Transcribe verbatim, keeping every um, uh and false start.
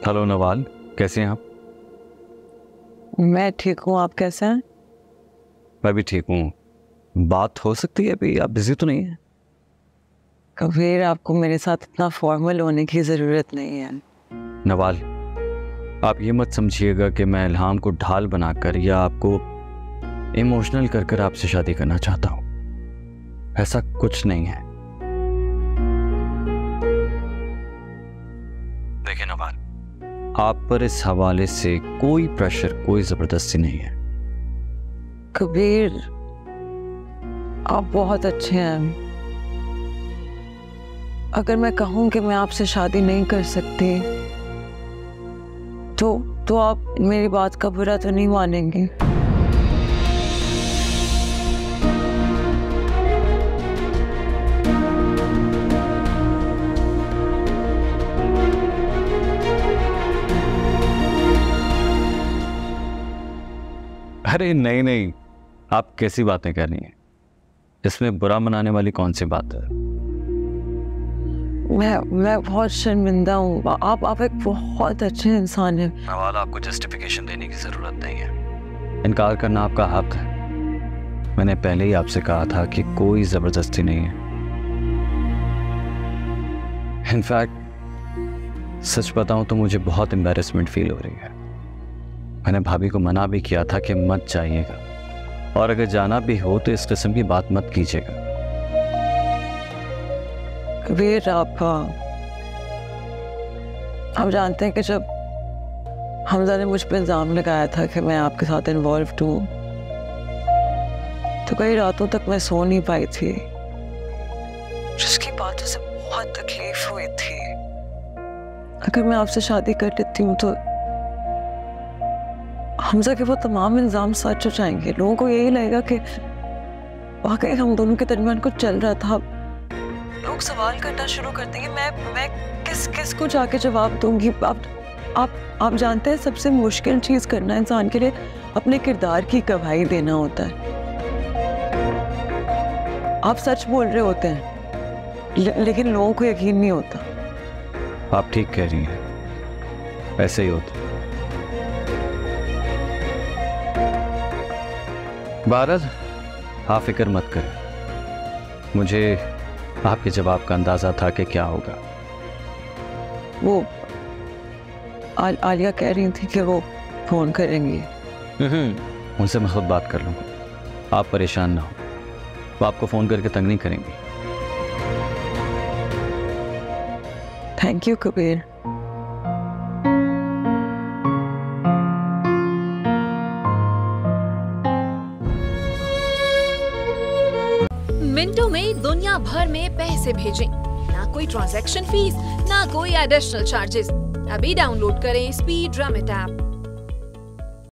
Hello Nawal, कैसे हैं आप? मैं ठीक हूँ, आप कैसे हैं? मैं भी ठीक हूँ। बात हो सकती है अभी? आप बिजी तो नहीं है? कबीर, आपको मेरे साथ इतना फॉर्मल होने की ज़रूरत नहीं है। नवाल, आप ये मत समझिएगा कि मैं इल्हाम को ढाल बनाकर या आपको इमोशनल कर कर आपसे शादी करना चाहता हूँ। ऐसा कुछ नहीं है। देखिए नवाल, आप पर इस हवाले से कोई प्रेशर, कोई जबरदस्ती नहीं है। कबीर, आप बहुत अच्छे हैं। अगर मैं कहूँ कि मैं आपसे शादी नहीं कर सकती तो तो आप मेरी बात का बुरा तो नहीं मानेंगे? अरे नहीं नहीं, आप कैसी बातें कर रही हैं? इसमें बुरा मनाने वाली कौन सी बात है? मैं मैं बहुत शर्मिंदा हूँ। आप आप एक बहुत अच्छे इंसान हैं। नवाल, आपको जस्टिफिकेशन देने की जरूरत नहीं है। इनकार करना आपका हक है। मैंने पहले ही आपसे कहा था कि कोई जबरदस्ती नहीं है। इनफैक्ट सच बताऊं तो मुझे बहुत एम्बैरेसमेंट फील हो रही है। मैंने भाभी को मना भी किया था कि मत जाइएगा, और अगर जाना भी हो तो इस किस्म की बात मत कीजिएगा। कबीर, आप आप जानते हैं कि जब हमजा ने मुझ पर इल्ज़ाम लगाया था कि मैं आपके साथ इन्वॉल्व हूँ, तो कई रातों तक मैं सो नहीं पाई थी। जिसकी बातों से बहुत तकलीफ हुई थी। अगर मैं आपसे शादी कर लेती हूँ तो हमजा के वो तमाम इल्ज़ाम सच हो जाएंगे। लोगों को यही लगेगा कि वाकई हम दोनों के दरमियान कुछ चल रहा था। लोग सवाल करना शुरू कर देंगे। मैं मैं किस किस को जाके जवाब दूंगी? आप आप आप जानते हैं, सबसे मुश्किल चीज़ करना इंसान के लिए अपने किरदार की गवाही देना होता है। आप सच बोल रहे होते हैं ले, लेकिन लोगों को यकीन नहीं होता। आप ठीक कह रही हैं, ऐसे ही होता। बारद, आप फिक्र मत करें। मुझे आपके जवाब का अंदाजा था कि क्या होगा। वो आल, आलिया कह रही थी कि वो फोन करेंगी। उनसे मैं खुद बात कर लूँगा, आप परेशान ना हो। वो आपको फोन करके तंग नहीं करेंगी। Thank you Kabir. मिनटों में दुनिया भर में पैसे भेजें, ना कोई ट्रांजैक्शन फीस, ना कोई एडिशनल चार्जेस। अभी डाउनलोड करें स्पीड रेमिट ऐप।